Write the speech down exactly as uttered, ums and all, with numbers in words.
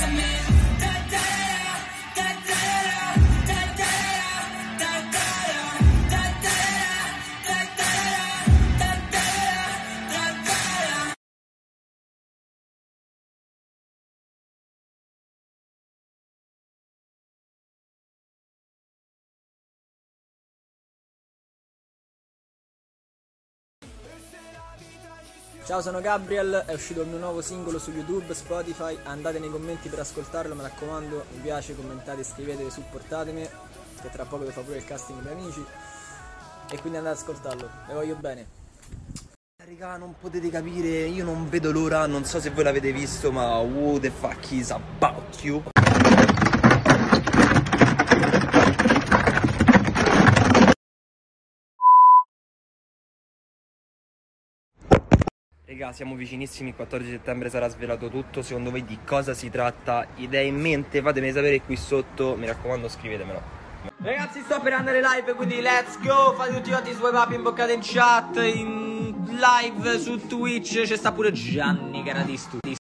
Ciao, sono Gabriel, è uscito il mio nuovo singolo su YouTube, Spotify, andate nei commenti per ascoltarlo, mi raccomando, mi piace, commentate, scrivete, supportatemi, che tra poco vi fa pure il casting per amici, e quindi andate ad ascoltarlo, vi voglio bene. Raga, non potete capire, io non vedo l'ora, non so se voi l'avete visto, ma who the fuck is about you? Raga, siamo vicinissimi, il quattordici settembre sarà svelato tutto, secondo voi di cosa si tratta? Idee in mente? Fatemi sapere qui sotto, mi raccomando scrivetemelo. Ragazzi, sto per andare live, quindi let's go, fate tutti quanti swipe up, imboccate in chat, in live su Twitch, c'è sta pure Gianni che era di studio.